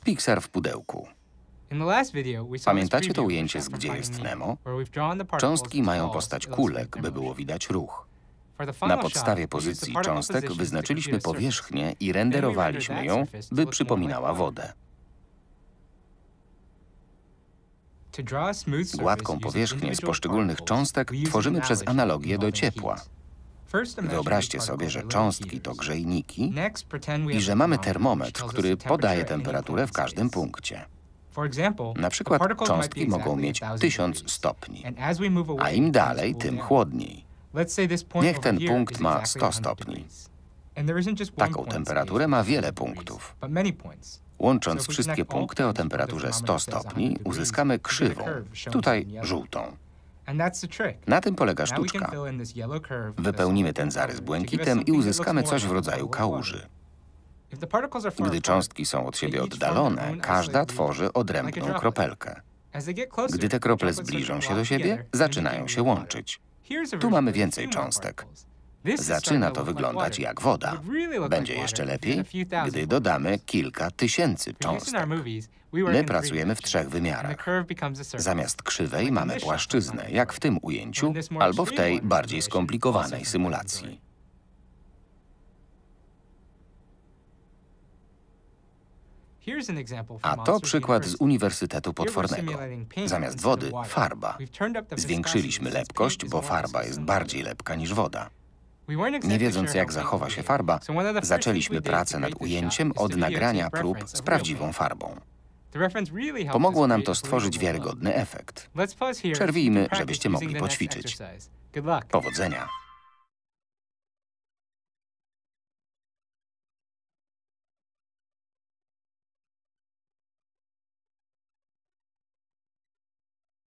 Pixar w pudełku. Pamiętacie to ujęcie z Gdzie jest Nemo? Cząstki mają postać kulek, by było widać ruch. Na podstawie pozycji cząstek wyznaczyliśmy powierzchnię i renderowaliśmy ją, by przypominała wodę. Gładką powierzchnię z poszczególnych cząstek tworzymy przez analogię do ciepła. Wyobraźcie sobie, że cząstki to grzejniki i że mamy termometr, który podaje temperaturę w każdym punkcie. Na przykład cząstki mogą mieć 1000 stopni, a im dalej, tym chłodniej. Niech ten punkt ma 100 stopni. Taką temperaturę ma wiele punktów. Łącząc wszystkie punkty o temperaturze 100 stopni, uzyskamy krzywą, tutaj żółtą. Na tym polega sztuczka. Wypełnimy ten zarys błękitem i uzyskamy coś w rodzaju kałuży. Gdy cząstki są od siebie oddalone, każda tworzy odrębną kropelkę. Gdy te krople zbliżą się do siebie, zaczynają się łączyć. Tu mamy więcej cząstek. Zaczyna to wyglądać jak woda. Będzie jeszcze lepiej, gdy dodamy kilka tysięcy cząstek. My pracujemy w 3 wymiarach. Zamiast krzywej mamy płaszczyznę, jak w tym ujęciu, albo w tej bardziej skomplikowanej symulacji. A to przykład z Uniwersytetu Potwornego. Zamiast wody – farba. Zwiększyliśmy lepkość, bo farba jest bardziej lepka niż woda. Nie wiedząc, jak zachowa się farba, zaczęliśmy pracę nad ujęciem od nagrania prób z prawdziwą farbą. Pomogło nam to stworzyć wiarygodny efekt. Przerwijmy, żebyście mogli poćwiczyć. Powodzenia!